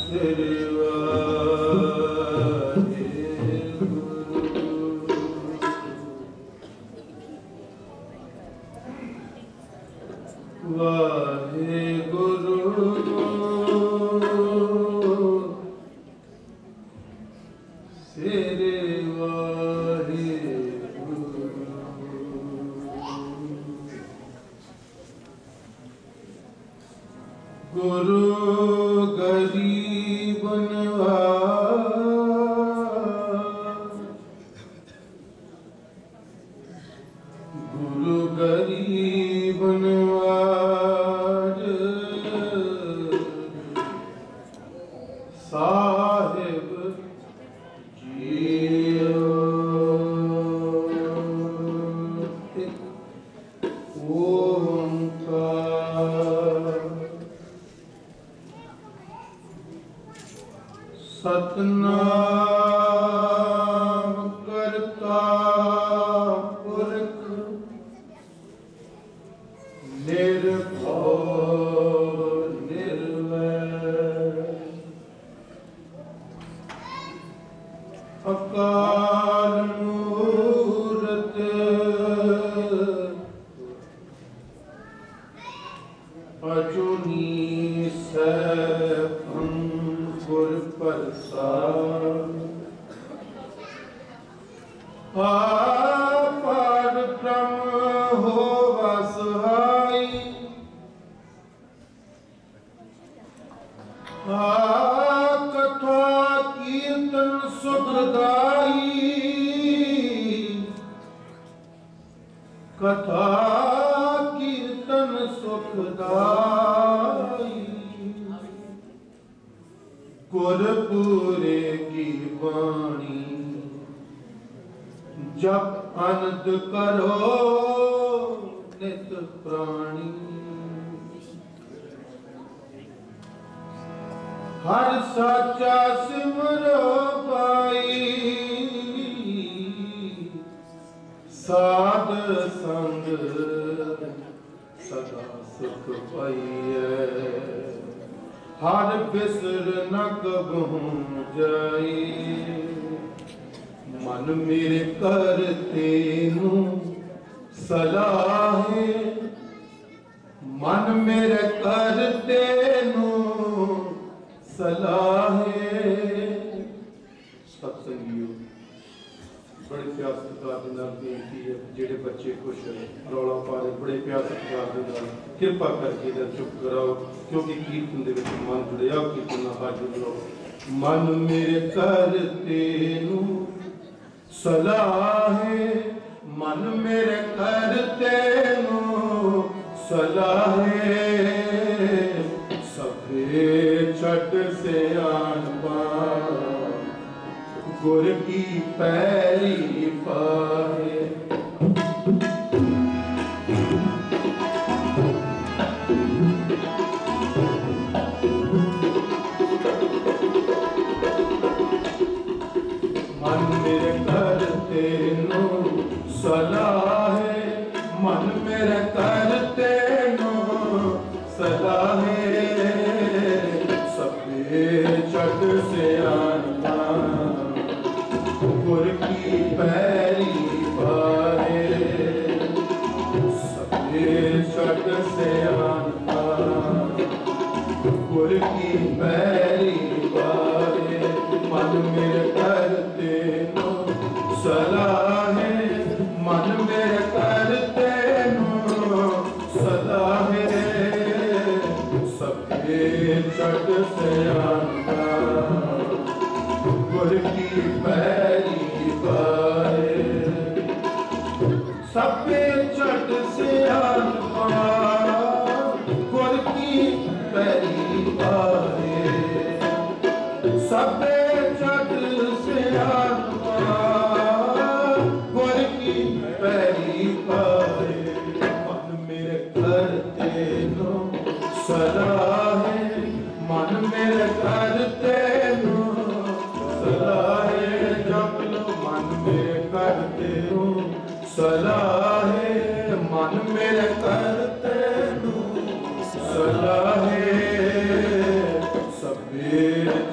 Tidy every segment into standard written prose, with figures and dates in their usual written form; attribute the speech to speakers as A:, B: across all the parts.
A: ਸਲਾਹੇ ਸਭੇ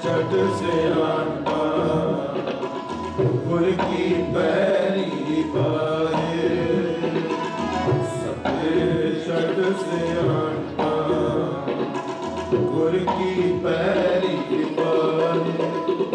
A: छठ सियाणपा गुर की पैरी पाए सबे छठ सियाणपा गुर की पैरी पाए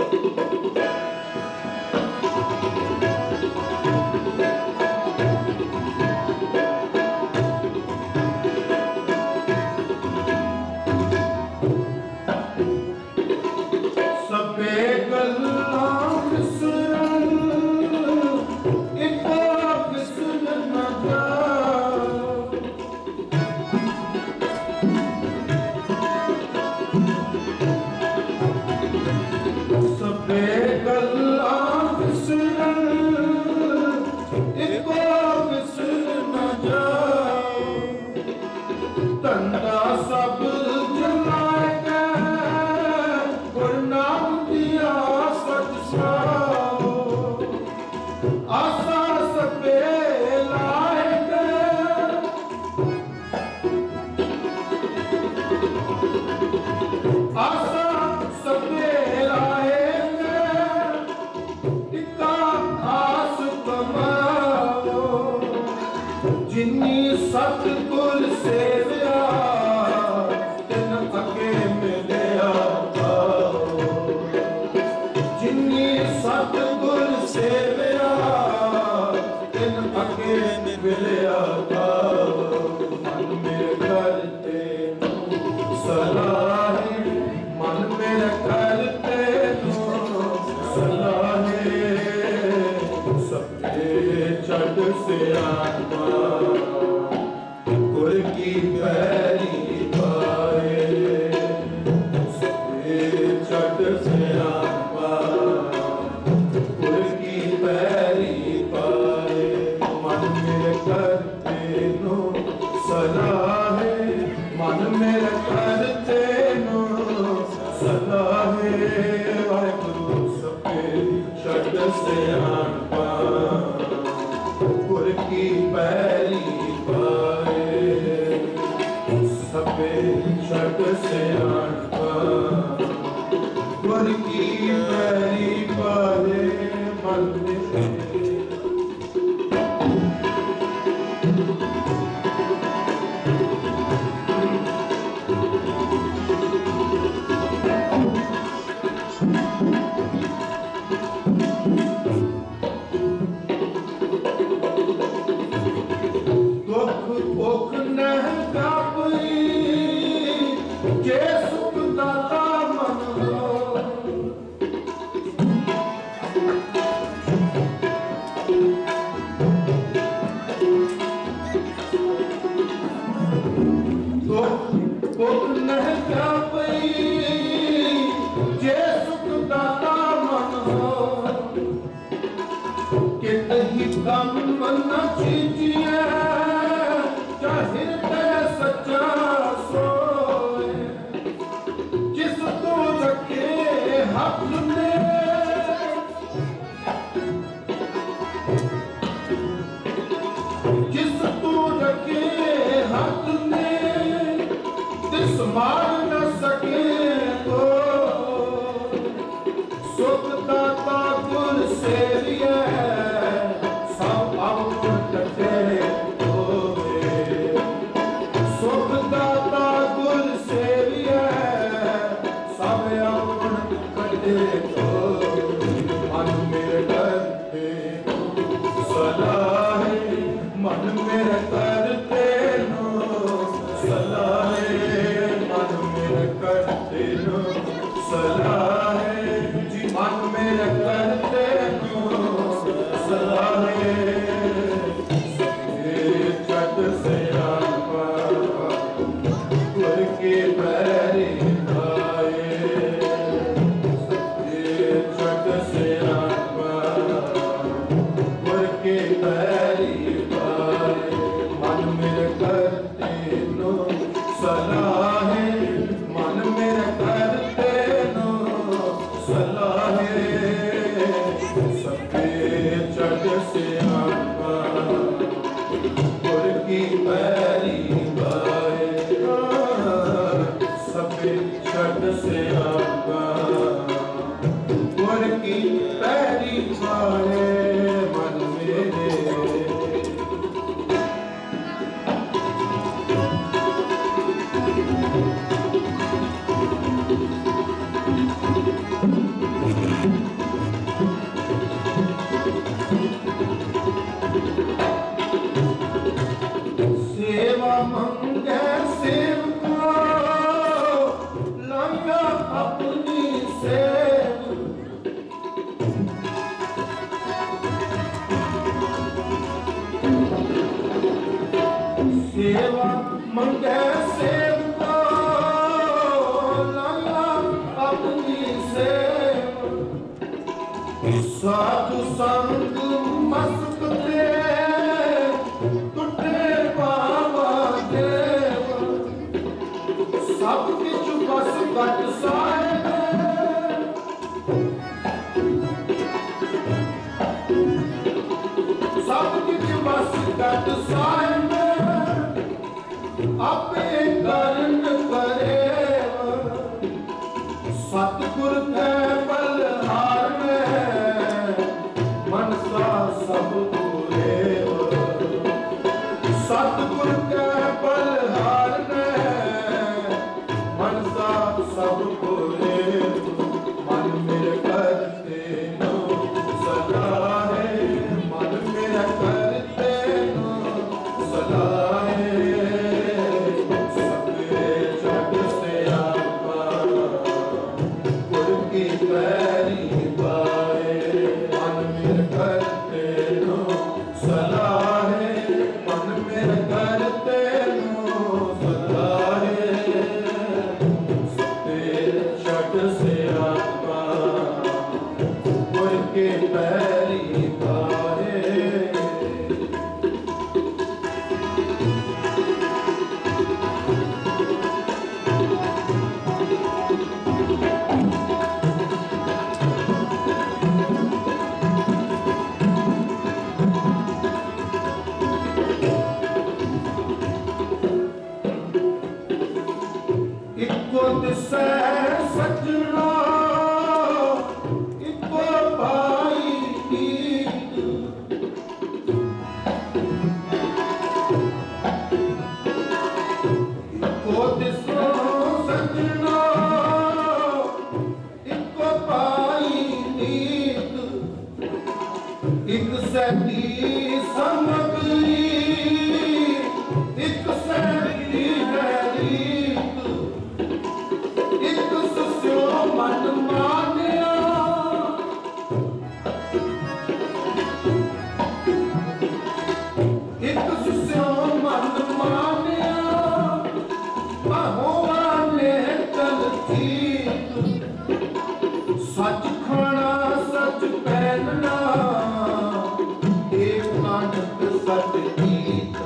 A: सतगुर सेविया तिन अगे मिलिया जिन्नी सतगुर सेविया तिन अगे मिलिया मन मेरे करते सलाहे मन मेरे करते सलाहे सबके छठ सियाणपा गुर की पैरी पाए छठ सियाणपा गुर की पैरी पाए मन मेरे करते नो सलाहे मन मेरे करते नो सलाहे वाहिगुरु सबे छठ सियाणपा गुर की पैरी सबे छठ सियाणपा गुर की पैरी पाए मन सलाहे मन मेरे करते नो सेवा मंगे सेवको लाया अपनी सेव सेवा मंगे सेवको लाया अपनी सेव साधु संग मस्त थे सब किछ बस घट साहिब सब किछ बस घट साहिब आपे करन करे सतगुर कै बलहार में मनसा सब पूरे सतगुर कै बलहार मनसा सब पूरे मन मेरे करते नो सदा है मन मेरा करते नो सदा है सबके जग से आपा गुर की पैरी पाए मन मेरे करते नो सदा है मन मेरे करते नो सदा से आपा गुर के पैरी पाए इको दिसै सजना इको भाई कीत इको दिसो सजना इको भाई नीत एक सैती समगरी एक सैती है रीत एक सुस्यो मन मानिया एक सुस्यो मन मानिया भगवाने तलतीत सच खाना सच पहनना एक नानक सच गीत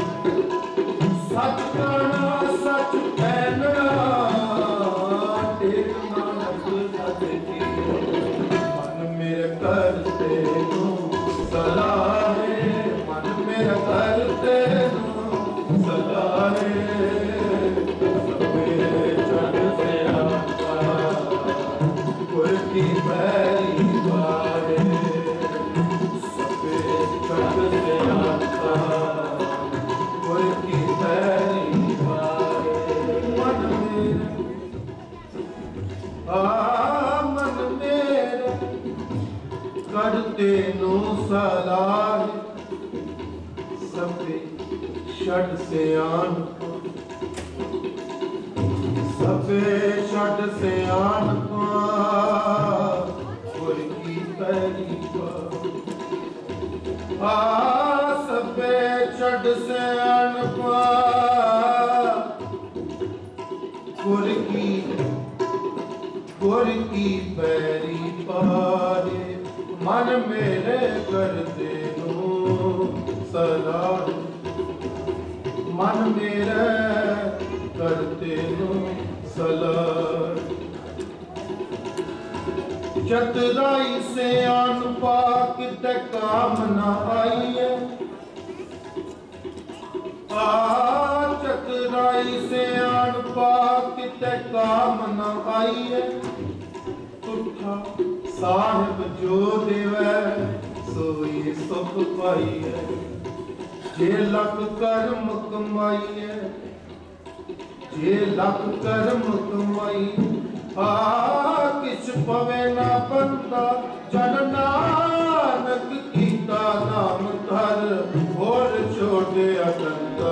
A: सच खाना सच पहनना मन मेरे करते सदा है मन मेरे करते सदा है मेरे जग से आपा गुर की पैरी पाए सबे जग से आपा गुर की पैरी पाए मन मेरे मन मेरे करते नो सलाह सबे छड़ से आन सबे छड़ से आन गुर की पैरी सबे छड़ से आन गुर की पैरी पाए मन मेरे करते नो सलाह मन मेरे करते नो सलाह चतुराई से आन पाक ते काम न आइए चतुराई से आन पाक ते काम न आइए तुठा साहिब जो देवै सोई सुख पाइए जे लख कर्म कमाइए जे लख कर्म कमाई किछ पवे ना बंदा जन नानक कीता नाम धर होर छोड़िया कंदा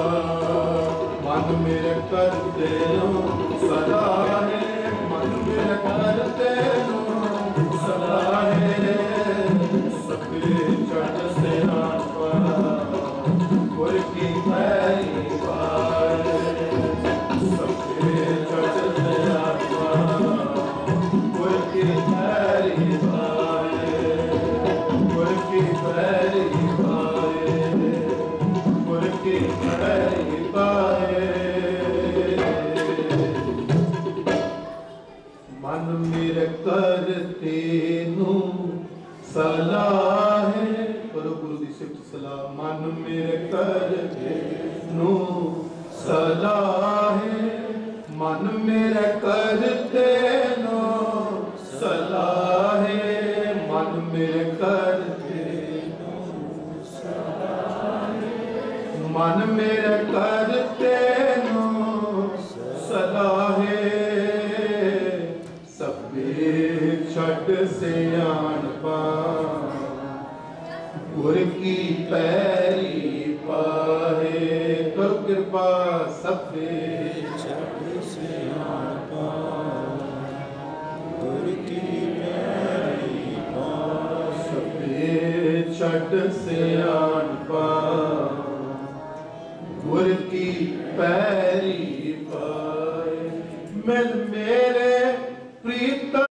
A: मन मेरे करते सदा है मन मेरे करते सदा है सबके चढ़ से गुर की पैरी पाए सबके चढ़ से गुर की पैरी पाए गुर की पैरी पाए गुर की पैरी पाए मन मेरे करते सलाह है करो गुरु दी सिफत सलाह मन मेरे करते सलाह है मन मेरे करते सलाह है मन मेरे करते मन मेरे करते सलाह सबे छट से आन पा गुर की पैरी पाए करो कृपा सबे छट से आन पा गुर की पैरी पाए सबे छट से आन पा गुर की पैरी पाए मिल मेरे प्रीत